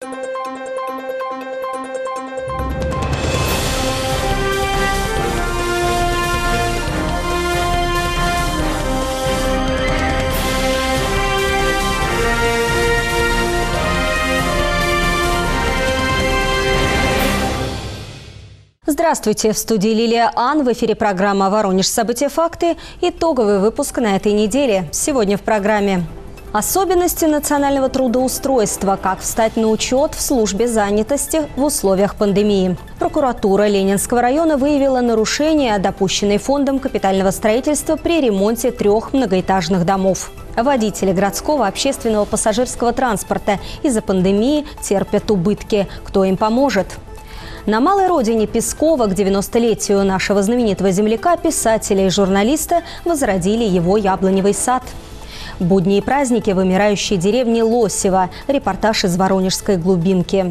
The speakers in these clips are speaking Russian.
Здравствуйте! В студии Лилия Ан. В эфире программа «Воронеж. События. Факты». Итоговый выпуск на этой неделе. Сегодня в программе. Особенности национального трудоустройства. Как встать на учет в службе занятости в условиях пандемии. Прокуратура Ленинского района выявила нарушения, допущенные фондом капитального строительства при ремонте 3 многоэтажных домов. Водители городского общественного пассажирского транспорта из-за пандемии терпят убытки. Кто им поможет? На малой родине Пескова к 90-летию нашего знаменитого земляка, писателя и журналиста возродили его яблоневый сад. Будни и праздники вымирающей деревни Лосево. Репортаж из воронежской глубинки.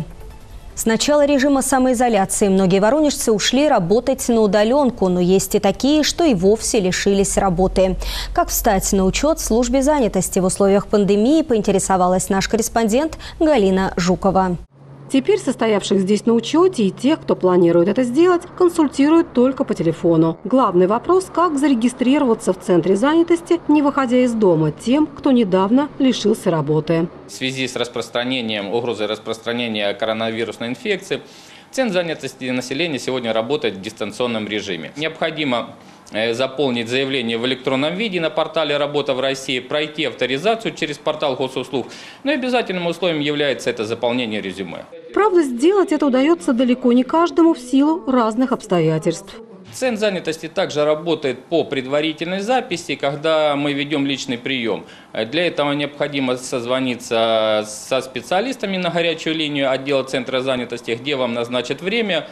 С начала режима самоизоляции многие воронежцы ушли работать на удаленку, но есть и такие, что и вовсе лишились работы. Как встать на учет в службе занятости в условиях пандемии, поинтересовалась наш корреспондент Галина Жукова. Теперь состоявших здесь на учете и тех, кто планирует это сделать, консультируют только по телефону. Главный вопрос – как зарегистрироваться в центре занятости, не выходя из дома, тем, кто недавно лишился работы. В связи с угрозой распространения коронавирусной инфекции, Центр занятости населения сегодня работает в дистанционном режиме. Необходимо заполнить заявление в электронном виде на портале «Работа в России», пройти авторизацию через портал госуслуг, но и обязательным условием является это заполнение резюме. Правда, сделать это удается далеко не каждому в силу разных обстоятельств. Центр занятости также работает по предварительной записи, когда мы ведем личный прием. Для этого необходимо созвониться со специалистами на горячую линию отдела Центра занятости, где вам назначат время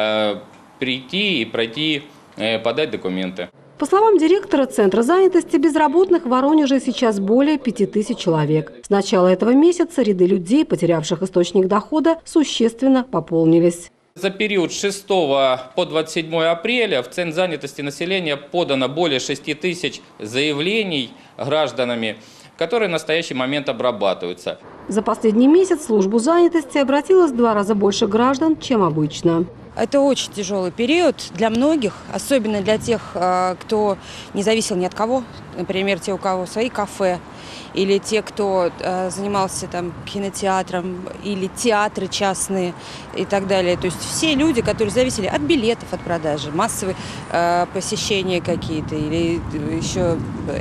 прийти и пройти, подать документы. По словам директора Центра занятости, безработных в Воронеже сейчас более 5000 человек. С начала этого месяца ряды людей, потерявших источник дохода, существенно пополнились. За период с 6 по 27 апреля в Центр занятости населения подано более 6000 заявлений гражданами, которые в настоящий момент обрабатываются. За последний месяц в службу занятости обратилось в 2 раза больше граждан, чем обычно. Это очень тяжелый период для многих, особенно для тех, кто не зависел ни от кого. Например, те, у кого свои кафе, или те, кто занимался там кинотеатром, или театры частные и так далее. То есть все люди, которые зависели от билетов, от продажи, массовые посещения какие-то, или еще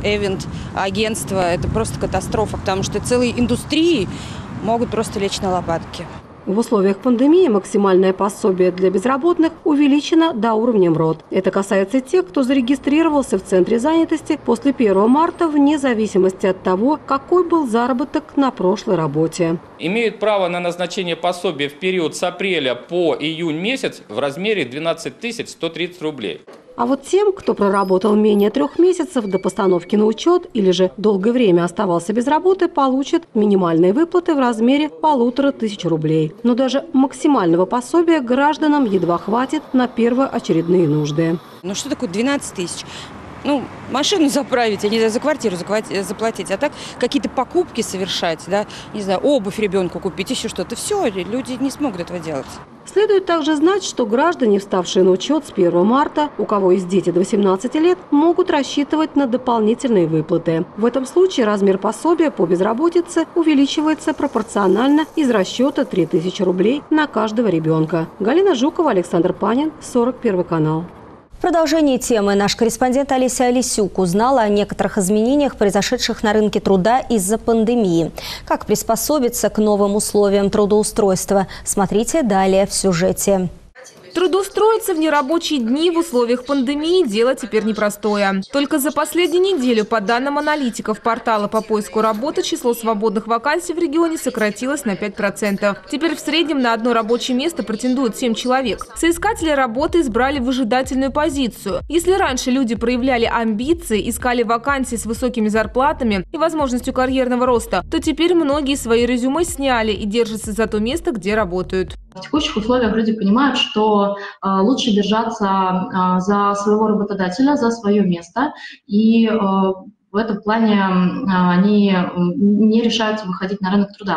эвент-агентства. Это просто катастрофа, потому что целые индустрии могут просто лечь на лопатки. В условиях пандемии максимальное пособие для безработных увеличено до уровня МРОТ. Это касается тех, кто зарегистрировался в Центре занятости после 1 марта, вне зависимости от того, какой был заработок на прошлой работе. Имеют право на назначение пособия в период с апреля по июнь месяц в размере 12 130 рублей. А вот тем, кто проработал менее 3 месяцев до постановки на учет или же долгое время оставался без работы, получат минимальные выплаты в размере 1500 рублей. Но даже максимального пособия гражданам едва хватит на первоочередные нужды. Ну что такое 12 тысяч? Ну, машину заправить, я не знаю, за квартиру заплатить, а так какие-то покупки совершать, да, не знаю, обувь ребенку купить, еще что-то. Все, люди не смогут этого делать. Следует также знать, что граждане, вставшие на учет с 1 марта, у кого есть дети до 18 лет, могут рассчитывать на дополнительные выплаты. В этом случае размер пособия по безработице увеличивается пропорционально из расчета 3000 рублей на каждого ребенка. Галина Жукова, Александр Панин, 41 канал. В продолжении темы наш корреспондент Олеся Олесюк узнала о некоторых изменениях, произошедших на рынке труда из-за пандемии. Как приспособиться к новым условиям трудоустройства? Смотрите далее в сюжете. Трудоустроиться в нерабочие дни в условиях пандемии – дело теперь непростое. Только за последнюю неделю, по данным аналитиков портала по поиску работы, число свободных вакансий в регионе сократилось на 5%. Теперь в среднем на одно рабочее место претендует 7 человек. Соискатели работы избрали выжидательную позицию. Если раньше люди проявляли амбиции, искали вакансии с высокими зарплатами и возможностью карьерного роста, то теперь многие свои резюме сняли и держатся за то место, где работают. В текущих условиях люди понимают, что лучше держаться за своего работодателя, за свое место, и в этом плане они не решаются выходить на рынок труда.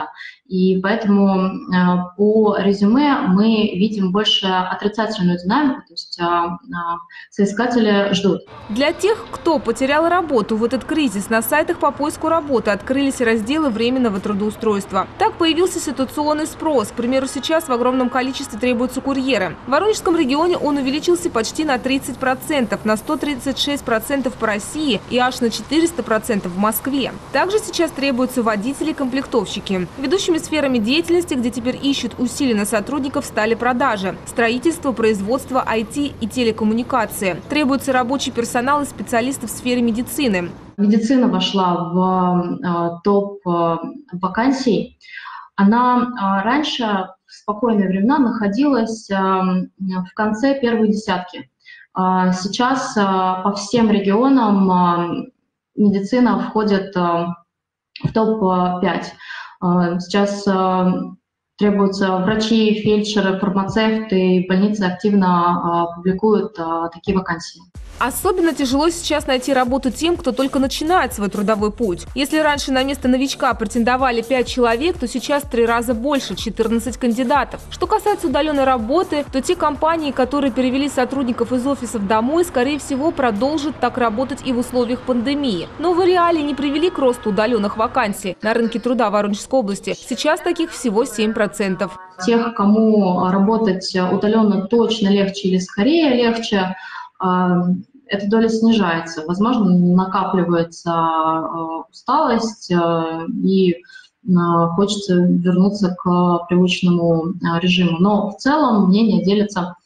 И поэтому по резюме мы видим больше отрицательную динамику, то есть соискатели ждут. Для тех, кто потерял работу в этот кризис, на сайтах по поиску работы открылись разделы временного трудоустройства. Так появился ситуационный спрос. К примеру, сейчас в огромном количестве требуются курьеры. В Воронежском регионе он увеличился почти на 30%, на 136% по России и аж на 400% в Москве. Также сейчас требуются водители и комплектовщики. Ведущими сферами деятельности, где теперь ищут усиленно сотрудников, стали продажи, строительство, производство, IT и телекоммуникации. Требуется рабочий персонал и специалисты в сфере медицины. Медицина вошла в топ вакансий. Она раньше, в спокойные времена, находилась в конце первой десятки. Сейчас по всем регионам медицина входит в топ-5. Сейчас требуются врачи, фельдшеры, фармацевты, и больницы активно публикуют такие вакансии. Особенно тяжело сейчас найти работу тем, кто только начинает свой трудовой путь. Если раньше на место новичка претендовали 5 человек, то сейчас в 3 раза больше – 14 кандидатов. Что касается удаленной работы, то те компании, которые перевели сотрудников из офисов домой, скорее всего, продолжат так работать и в условиях пандемии. Новые реалии не привели к росту удаленных вакансий на рынке труда Воронежской области. Сейчас таких всего 7%. Тех, кому работать удаленно точно легче или скорее легче, эта доля снижается. Возможно, накапливается усталость и хочется вернуться к привычному режиму. Но в целом мнения делятся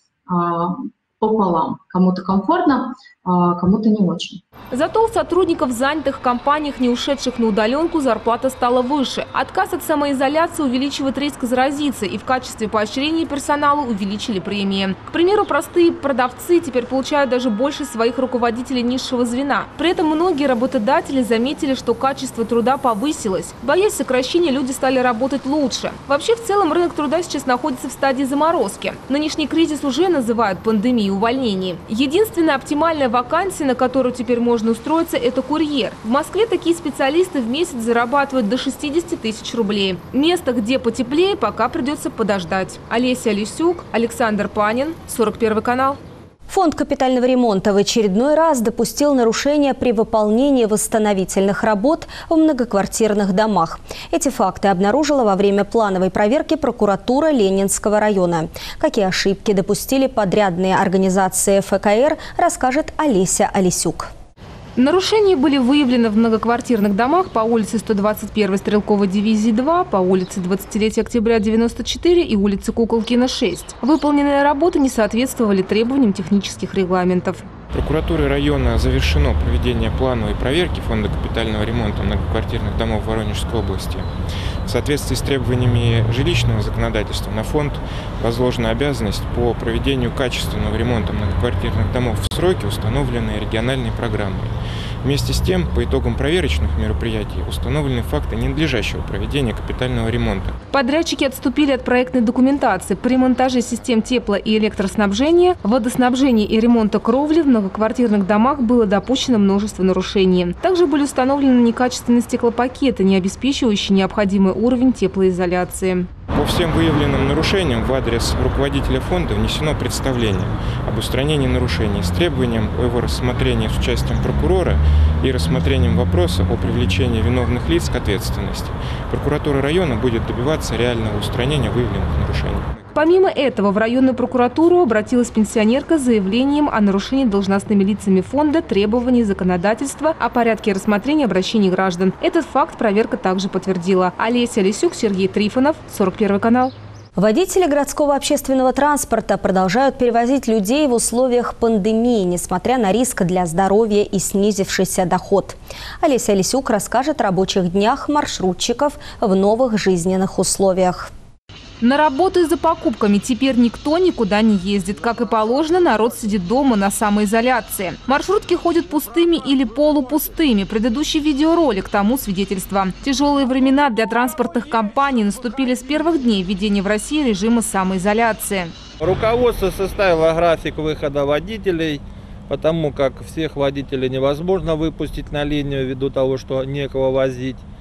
пополам. Кому-то комфортно, кому-то не очень. Зато у сотрудников, занятых в компаниях, не ушедших на удаленку, зарплата стала выше. Отказ от самоизоляции увеличивает риск заразиться, и в качестве поощрения персоналу увеличили премии. К примеру, простые продавцы теперь получают даже больше своих руководителей низшего звена. При этом многие работодатели заметили, что качество труда повысилось. Боясь сокращения, люди стали работать лучше. Вообще, в целом, рынок труда сейчас находится в стадии заморозки. Нынешний кризис уже называют пандемией увольнений. Единственная оптимальная вакансия, на которую теперь можно устроиться, это курьер. В Москве такие специалисты в месяц зарабатывают до 60 тысяч рублей. Место, где потеплее, пока придется подождать. Олеся Алисюк, Александр Панин, 41 канал. Фонд капитального ремонта в очередной раз допустил нарушения при выполнении восстановительных работ в многоквартирных домах. Эти факты обнаружила во время плановой проверки прокуратура Ленинского района. Какие ошибки допустили подрядные организации ФКР, расскажет Олеся Алисюк. Нарушения были выявлены в многоквартирных домах по улице 121-й стрелковой дивизии 2, по улице 20-летия октября 94 и улице Куколкина 6. Выполненные работы не соответствовали требованиям технических регламентов. Прокуратурой района завершено проведение плановой проверки Фонда капитального ремонта многоквартирных домов Воронежской области. В соответствии с требованиями жилищного законодательства на фонд возложена обязанность по проведению качественного ремонта многоквартирных домов в сроки, установленные региональной программой. Вместе с тем, по итогам проверочных мероприятий установлены факты ненадлежащего проведения капитального ремонта. Подрядчики отступили от проектной документации. При монтаже систем тепло- и электроснабжения, водоснабжения и ремонта кровли в многоквартирных домах было допущено множество нарушений. Также были установлены некачественные стеклопакеты, не обеспечивающие необходимый уровень теплоизоляции. По всем выявленным нарушениям в адрес руководителя фонда внесено представление об устранении нарушений с требованием о его рассмотрении с участием прокурора и рассмотрением вопроса о привлечении виновных лиц к ответственности. Прокуратура района будет добиваться реального устранения выявленных нарушений. Помимо этого, в районную прокуратуру обратилась пенсионерка с заявлением о нарушении должностными лицами фонда требований законодательства о порядке рассмотрения обращений граждан. Этот факт проверка также подтвердила. Олеся Алисюк, Сергей Трифонов, 41 канал. Водители городского общественного транспорта продолжают перевозить людей в условиях пандемии, несмотря на риск для здоровья и снизившийся доход. Олеся Алисюк расскажет о рабочих днях маршрутчиков в новых жизненных условиях. На работу и за покупками теперь никто никуда не ездит. Как и положено, народ сидит дома на самоизоляции. Маршрутки ходят пустыми или полупустыми. Предыдущий видеоролик тому свидетельство. Тяжелые времена для транспортных компаний наступили с первых дней введения в России режима самоизоляции. Руководство составило график выхода водителей, потому как всех водителей невозможно выпустить на линию ввиду того, что некого возить.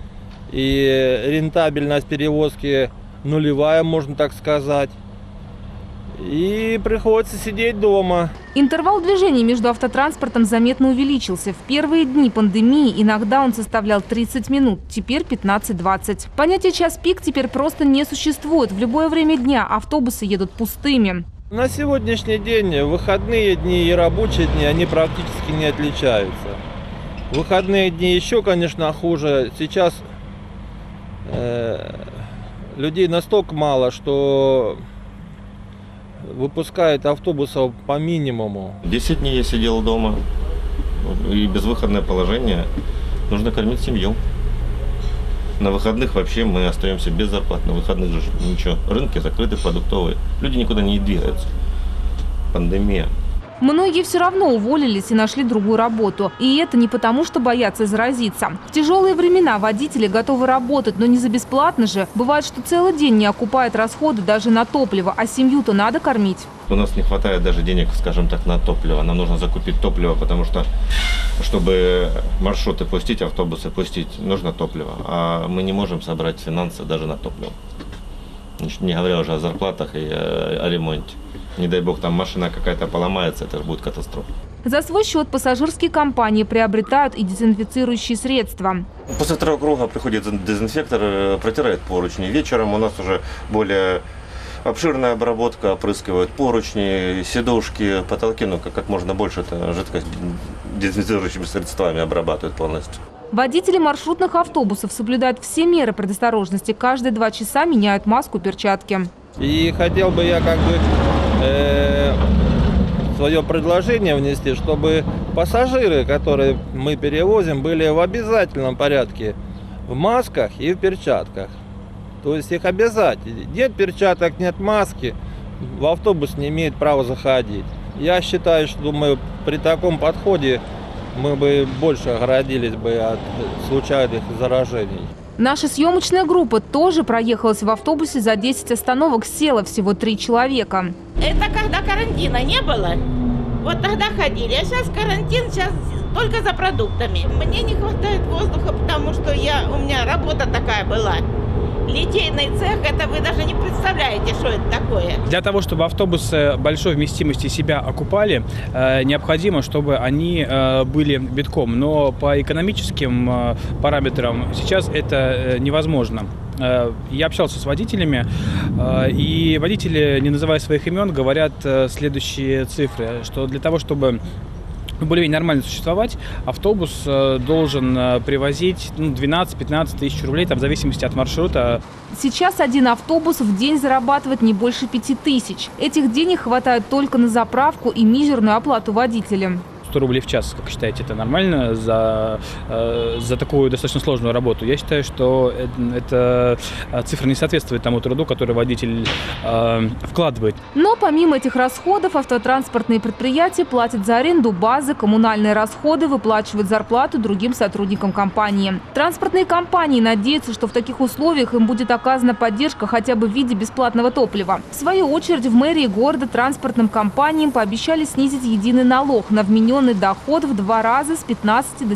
и рентабельность перевозки нулевая, можно так сказать. И приходится сидеть дома. Интервал движения между автотранспортом заметно увеличился. В первые дни пандемии иногда он составлял 30 минут, теперь 15-20. Понятие «час пик» теперь просто не существует. В любое время дня автобусы едут пустыми. На сегодняшний день выходные дни и рабочие дни, они практически не отличаются. Выходные дни еще, конечно, хуже. Сейчас людей настолько мало, что выпускают автобусов по минимуму. 10 дней я сидел дома, и безвыходное положение. Нужно кормить семью. На выходных вообще мы остаемся без зарплат. На выходных же ничего. Рынки закрыты, продуктовые. Люди никуда не двигаются. Пандемия. Многие все равно уволились и нашли другую работу. И это не потому, что боятся заразиться. В тяжелые времена водители готовы работать, но не за бесплатно же. Бывает, что целый день не окупает расходы даже на топливо, а семью-то надо кормить. У нас не хватает даже денег, скажем так, на топливо. Нам нужно закупить топливо, потому что, чтобы маршруты пустить, автобусы пустить, нужно топливо. А мы не можем собрать финансы даже на топливо. Не говоря уже о зарплатах и о ремонте. Не дай бог, там машина какая-то поломается, это же будет катастрофа. За свой счет пассажирские компании приобретают и дезинфицирующие средства. После второго круга приходит дезинфектор, протирает поручни. Вечером у нас уже более обширная обработка, опрыскивают поручни, сидушки, потолки, ну как можно больше это жидкость дезинфицирующими средствами обрабатывают полностью. Водители маршрутных автобусов соблюдают все меры предосторожности. Каждые 2 часа меняют маску, перчатки. И хотел бы я свое предложение внести, чтобы пассажиры, которые мы перевозим, были в обязательном порядке в масках и в перчатках. То есть их обязательно. Нет перчаток, нет маски, в автобус не имеет права заходить. Я считаю, что при таком подходе мы бы больше оградились бы от случайных заражений. Наша съемочная группа тоже проехалась в автобусе за 10 остановок, села всего 3 человека. Это когда карантина не было, вот тогда ходили, а сейчас карантин, сейчас только за продуктами. Мне не хватает воздуха, потому что у меня работа такая была. Литейный цех, это вы даже не представляете, что это такое. Для того, чтобы автобусы большой вместимости себя окупали, необходимо, чтобы они были битком. Но по экономическим параметрам сейчас это невозможно. Я общался с водителями, и водители, не называя своих имен, говорят следующие цифры, что для того, чтобы более-менее нормально существовать, автобус должен привозить 12-15 тысяч рублей, там, в зависимости от маршрута. Сейчас один автобус в день зарабатывает не больше 5000. Этих денег хватает только на заправку и мизерную оплату водителям. 100 рублей в час, как считаете, это нормально за такую достаточно сложную работу? Я считаю, что эта цифра не соответствует тому труду, который водитель вкладывает. Но помимо этих расходов автотранспортные предприятия платят за аренду базы, коммунальные расходы, выплачивают зарплату другим сотрудникам компании. Транспортные компании надеются, что в таких условиях им будет оказана поддержка хотя бы в виде бесплатного топлива. В свою очередь в мэрии города транспортным компаниям пообещали снизить единый налог на вмененный доход в 2 раза с 15 до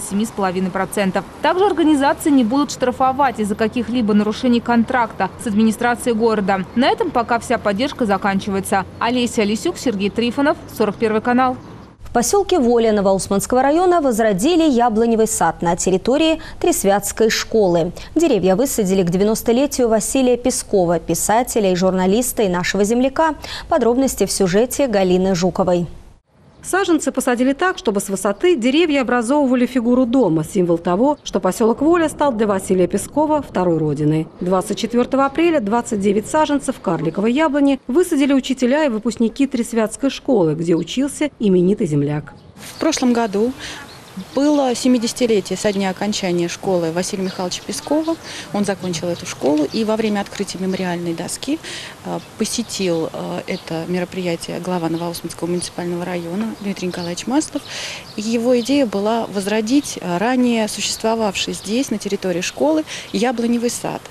7,5%. Также организации не будут штрафовать из-за каких-либо нарушений контракта с администрацией города. На этом пока вся поддержка заканчивается. Олеся Алисюк, Сергей Трифонов, 41 канал. В поселке Воля Новоусманского района возродили яблоневый сад на территории Тресвятской школы. Деревья высадили к 90-летию Василия Пескова, писателя и журналиста и нашего земляка. Подробности в сюжете Галины Жуковой. Саженцы посадили так, чтобы с высоты деревья образовывали фигуру дома, символ того, что поселок Воля стал для Василия Пескова второй родиной. 24 апреля 29 саженцев карликовой яблони высадили учителя и выпускники Тресвятской школы, где учился именитый земляк. В прошлом году было 70-летие со дня окончания школы Василия Михайловича Пескова. Он закончил эту школу и во время открытия мемориальной доски посетил это мероприятие глава Новоусманского муниципального района Дмитрий Николаевич Маслов. Его идея была возродить ранее существовавший здесь, на территории школы, яблоневый сад.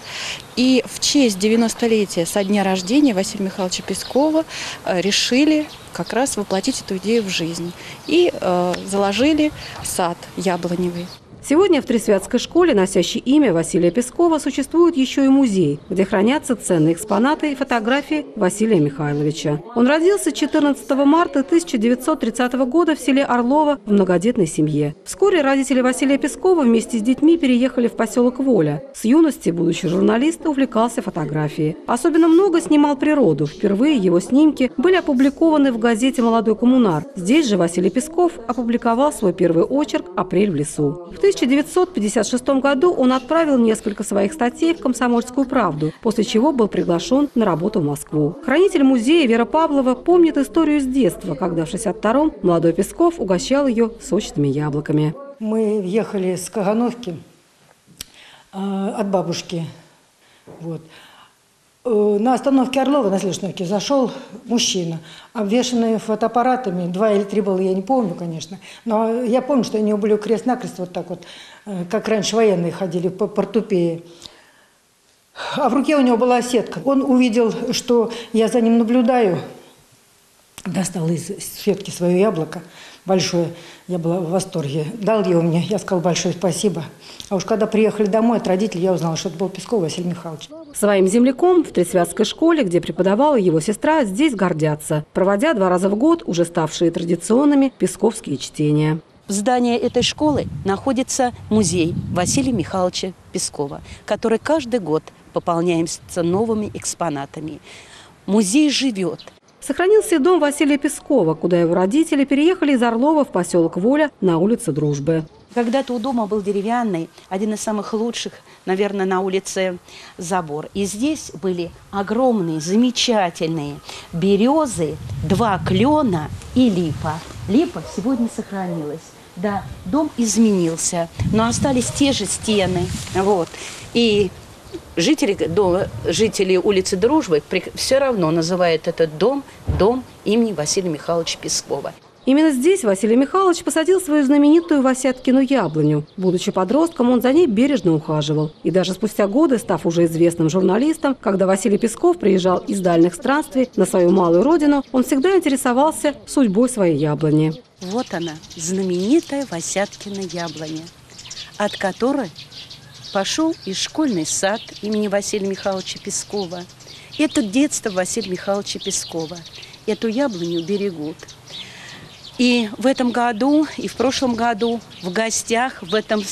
И в честь 90-летия со дня рождения Василия Михайловича Пескова решили как раз воплотить эту идею в жизнь. И заложили сад яблоневый. Сегодня в Тресвятской школе, носящей имя Василия Пескова, существует еще и музей, где хранятся ценные экспонаты и фотографии Василия Михайловича. Он родился 14 марта 1930 года в селе Орлово в многодетной семье. Вскоре родители Василия Пескова вместе с детьми переехали в поселок Воля. С юности будущий журналист увлекался фотографией. Особенно много снимал природу. Впервые его снимки были опубликованы в газете «Молодой коммунар». Здесь же Василий Песков опубликовал свой первый очерк «Апрель в лесу». В 1956 году он отправил несколько своих статей в «Комсомольскую правду», после чего был приглашен на работу в Москву. Хранитель музея Вера Павлова помнит историю с детства, когда в 1962-м молодой Песков угощал ее сочными яблоками. Мы ехали с Кагановки от бабушки. Вот. На остановке Орлова на Слешновке зашел мужчина, обвешанный фотоаппаратами, 2 или 3 было, я не помню, конечно. Но я помню, что у него были крест-накрест вот так вот, как раньше военные ходили по портупее. А в руке у него была сетка. Он увидел, что я за ним наблюдаю, достал из сетки свое яблоко большое. Я была в восторге. Дал его мне, я сказал большое спасибо. А уж когда приехали домой от родителей, я узнала, что это был Песков Василий Михайлович. Своим земляком в Тресвятской школе, где преподавала его сестра, здесь гордятся, проводя 2 раза в год уже ставшие традиционными песковские чтения. В здании этой школы находится музей Василия Михайловича Пескова, который каждый год пополняется новыми экспонатами. Музей живет. Сохранился и дом Василия Пескова, куда его родители переехали из Орлова в поселок Воля на улице Дружбы. Когда-то у дома был деревянный, один из самых лучших, наверное, на улице забор. И здесь были огромные, замечательные березы, 2 клена и липа. Липа сегодня сохранилась. Да, дом изменился, но остались те же стены. Вот. И жители улицы Дружбы все равно называют этот дом имени Василия Михайловича Пескова. Именно здесь Василий Михайлович посадил свою знаменитую Васяткину яблоню. Будучи подростком, он за ней бережно ухаживал. И даже спустя годы, став уже известным журналистом, когда Василий Песков приезжал из дальних странствий на свою малую родину, он всегда интересовался судьбой своей яблони. Вот она, знаменитая Васяткина яблоня, от которой пошел и школьный сад имени Василия Михайловича Пескова. Это детство Василия Михайловича Пескова. Эту яблоню берегут. И в этом году, и в прошлом году в гостях в этом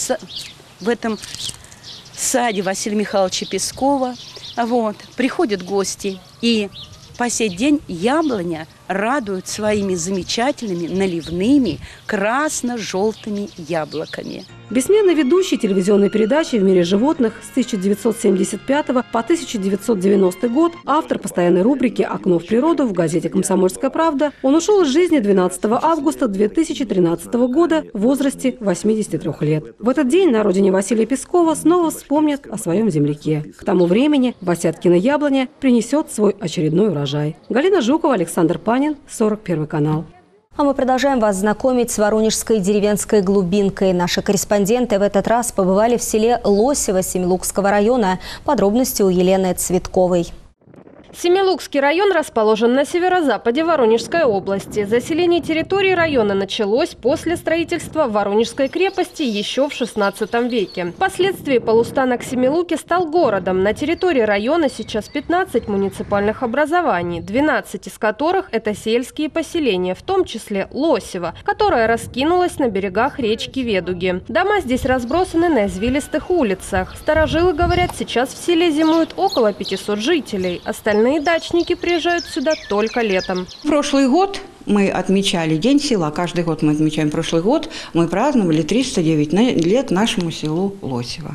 саде Василия Михайловича Пескова приходят гости. И по сей день яблоня радует своими замечательными наливными красно-желтыми яблоками. Бессменный ведущий телевизионной передачи «В мире животных» с 1975 по 1990 год, автор постоянной рубрики «Окно в природу» в газете «Комсомольская правда», он ушел из жизни 12 августа 2013 года в возрасте 83 лет. В этот день на родине Василия Пескова снова вспомнят о своем земляке. К тому времени Васяткина яблоня принесет свой очередной урожай. Галина Жукова, Александр Панин, 41 канал. А мы продолжаем вас знакомить с воронежской деревенской глубинкой. Наши корреспонденты в этот раз побывали в селе Лосево Семилукского района. Подробности у Елены Цветковой. Семилукский район расположен на северо-западе Воронежской области. Заселение территории района началось после строительства Воронежской крепости еще в XVI веке. Впоследствии полустанок Семилуки стал городом. На территории района сейчас 15 муниципальных образований, 12 из которых – это сельские поселения, в том числе Лосево, которое раскинулось на берегах речки Ведуги. Дома здесь разбросаны на извилистых улицах. Старожилы говорят, сейчас в селе зимуют около 500 жителей. Остальные дачники приезжают сюда только летом. Прошлый год мы отмечали День села. Каждый год мы отмечаем прошлый год. Мы праздновали 309 лет нашему селу Лосево.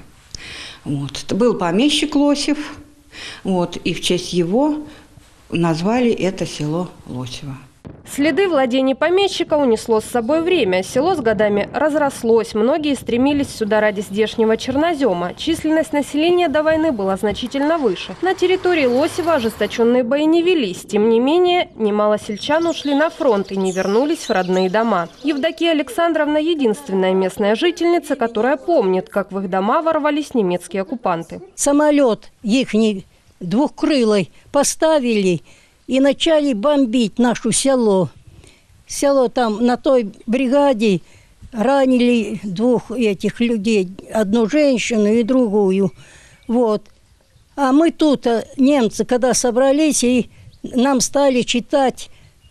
Был помещик Лосев, и в честь его назвали это село Лосево. Следы владений помещика унесло с собой время. Село с годами разрослось. Многие стремились сюда ради здешнего чернозема. Численность населения до войны была значительно выше. На территории Лосева ожесточенные бои не велись. Тем не менее, немало сельчан ушли на фронт и не вернулись в родные дома. Евдокия Александровна – единственная местная жительница, которая помнит, как в их дома ворвались немецкие оккупанты. Самолет ихний двухкрылый поставили и начали бомбить наше село. Село там на той бригаде ранили двух этих людей, одну женщину и другую. Вот. А мы тут, немцы, когда собрались, и нам стали читать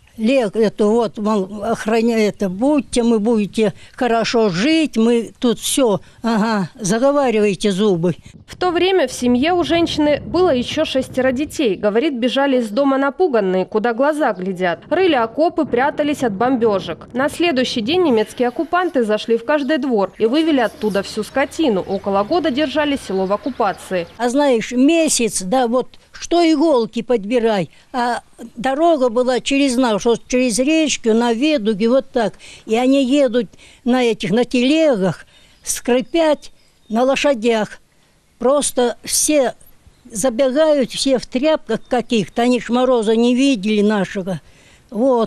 эту вот, мол, охраняйте, мы будете хорошо жить, мы тут все, заговаривайте зубы. В то время в семье у женщины было еще 6 детей. Говорит, бежали из дома напуганные, куда глаза глядят. Рыли окопы, прятались от бомбежек. На следующий день немецкие оккупанты зашли в каждый двор и вывели оттуда всю скотину. Около года держали село в оккупации. А знаешь, месяц, да, вот что иголки подбирай. А дорога была через речку, на Ведуге, вот так. И они едут на телегах, скрипят на лошадях. Просто все забегают, все в тряпках каких-то. Они ж мороза не видели нашего. Вот.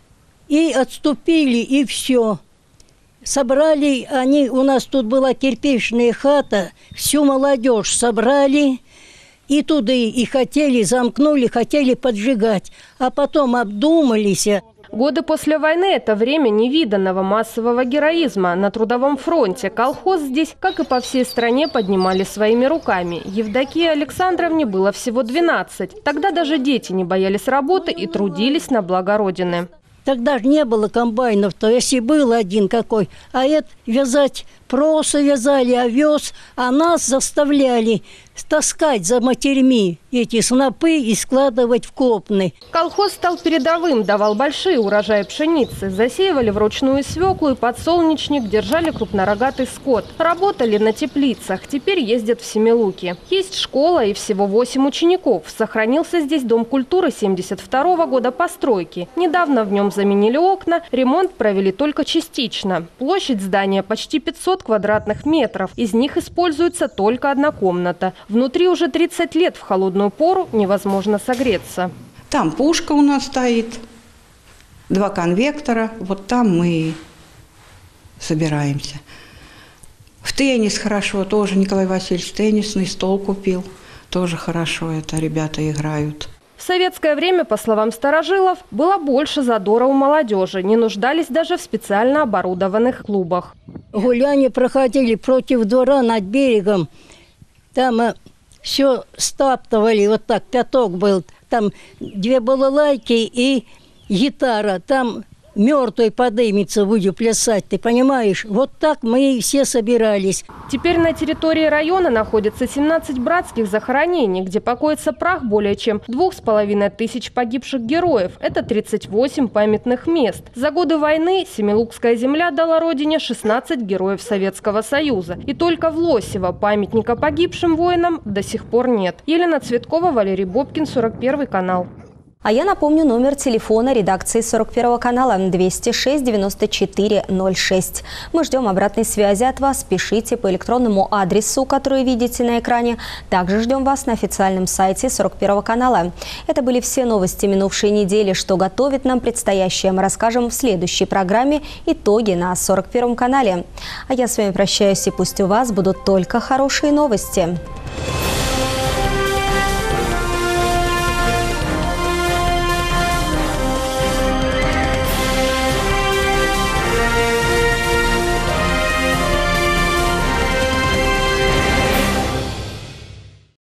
И отступили, и все. Собрали они, у нас тут была кирпичная хата, всю молодежь собрали. И туда и хотели, замкнули, хотели поджигать. А потом обдумались. Годы после войны – это время невиданного массового героизма. На трудовом фронте колхоз здесь, как и по всей стране, поднимали своими руками. Евдокии Александровне было всего 12. Тогда даже дети не боялись работы и трудились на благо Родины. Тогда же не было комбайнов-то, если был один какой. А это вязать, просы вязали, овес, а нас заставляли таскать за матерьми эти снопы и складывать в копны. Колхоз стал передовым, давал большие урожаи пшеницы. Засеивали вручную свеклу и подсолнечник, держали крупнорогатый скот. Работали на теплицах, теперь ездят в Семилуки. Есть школа и всего 8 учеников. Сохранился здесь дом культуры 1972 года постройки. Недавно в нем заменили окна, ремонт провели только частично. Площадь здания почти 500 квадратных метров. Из них используется только одна комната. Внутри уже 30 лет в холодную пору невозможно согреться. Там пушка у нас стоит, 2 конвектора. Вот там мы собираемся. В теннис хорошо, тоже Николай Васильевич теннисный стол купил. Тоже хорошо это ребята играют. В советское время, по словам старожилов, было больше задора у молодежи. Не нуждались даже в специально оборудованных клубах. Гуляния проходили против двора над берегом. Там все стаптывали, вот так, пяток был. Там 2 балалайки и гитара. Там мертвый подымется, будет плясать, ты понимаешь? Вот так мы и все собирались. Теперь на территории района находится 17 братских захоронений, где покоится прах более чем 2500 погибших героев. Это 38 памятных мест. За годы войны Семилукская земля дала родине 16 героев Советского Союза. И только в Лосево памятника погибшим воинам до сих пор нет. Елена Цветкова, Валерий Бобкин, 41 канал. А я напомню номер телефона редакции 41 канала 206 94 06. Мы ждем обратной связи от вас. Пишите по электронному адресу, который видите на экране. Также ждем вас на официальном сайте 41 канала. Это были все новости минувшей недели. Что готовит нам предстоящее, мы расскажем в следующей программе «Итоги» на 41 канале. А я с вами прощаюсь, и пусть у вас будут только хорошие новости.